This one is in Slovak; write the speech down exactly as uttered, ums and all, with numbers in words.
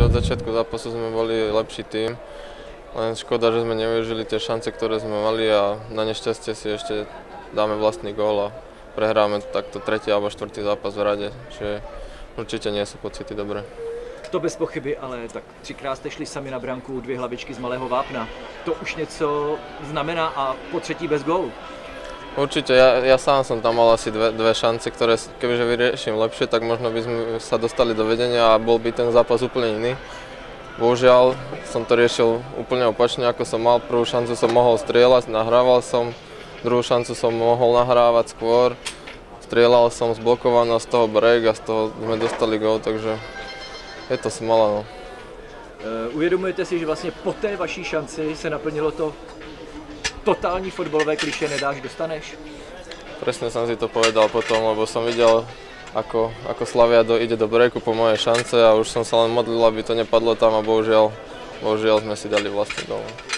od začiatku zápasu sme boli lepší tím, len škoda, že sme nevyužili tie šance, ktoré sme mali a na nešťastie si ešte dáme vlastný gól a prehráme takto tretí alebo štvrtý zápas v rade, čiže určite nie sú pocity dobré. To bez pochyby, ale tak třikrát jste šli sami na branku, dvě hlavičky z malého vápna. To už něco znamená a po třetí bez gólu. Určite, ja, ja sám som tam mal asi dve, dve šance, ktoré kebyže vyrieším lepšie, tak možno by sme sa dostali do vedenia a bol by ten zápas úplne iný. Bohužiaľ som to riešil úplne opačne, ako som mal. Prvú šancu som mohol strieľať, nahrával som, druhú šancu som mohol nahrávať skôr. Strieľal som zblokovaný z toho break a z toho sme dostali gól, takže je to smala. No. Uh, uvědomujete si, že vlastně po té vaší šanci se naplnilo to totální fotbalové klišé nedáš, dostaneš? Presne som si to povedal potom, lebo som videl, ako, ako Slavia do, ide do breaku po mojej šance a už som sa len modlil, aby to nepadlo tam a bohužiaľ, bohužiaľ sme si dali vlastný gól.